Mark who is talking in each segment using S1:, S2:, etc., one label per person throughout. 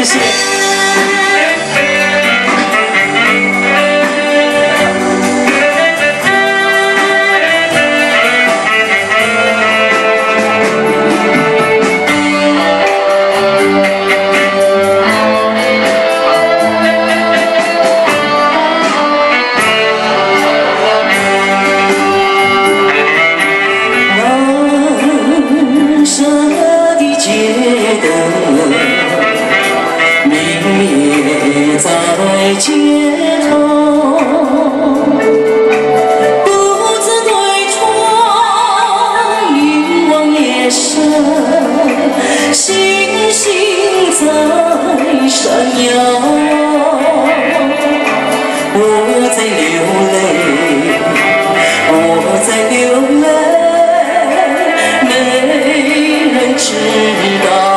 S1: 谢谢。
S2: 在街头，独自对窗凝望夜深，星星在闪耀。我在流泪，我在流泪，没人知道。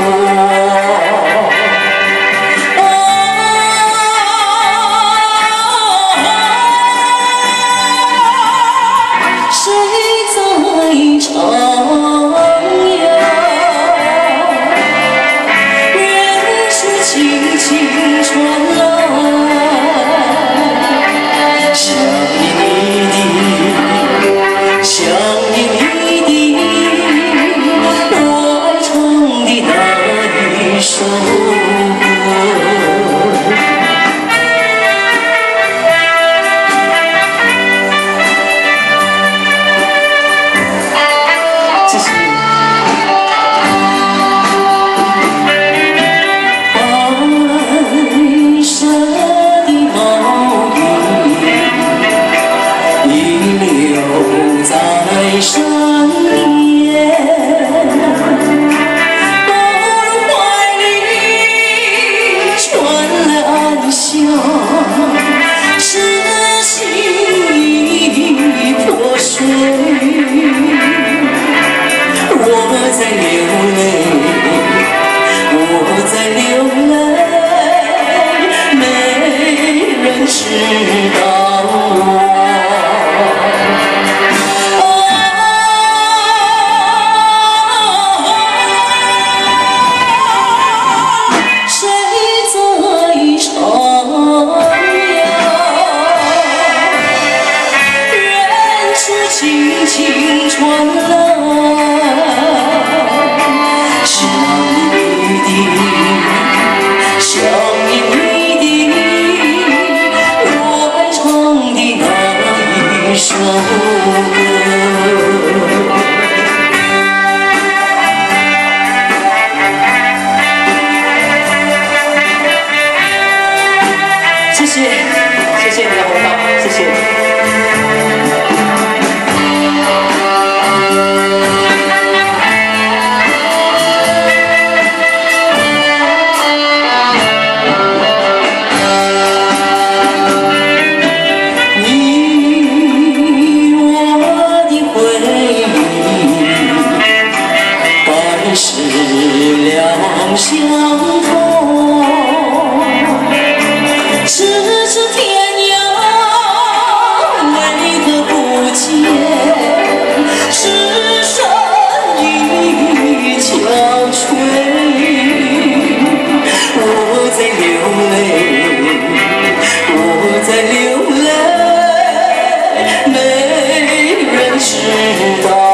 S2: 青春来，像雨滴，像雨滴，我爱唱的那一首歌。谢谢，谢谢你的红包，谢谢。 是两相逢，咫尺天涯，为何不见？是身已憔悴，我在流泪，我在流泪，没人知道。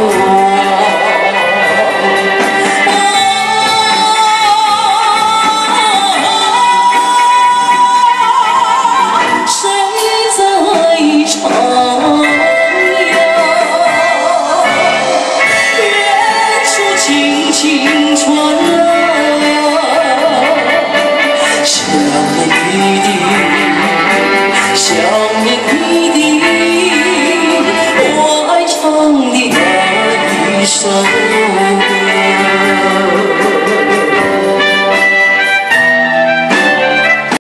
S2: 青春啊，想你的，想你的，我爱唱的那一首。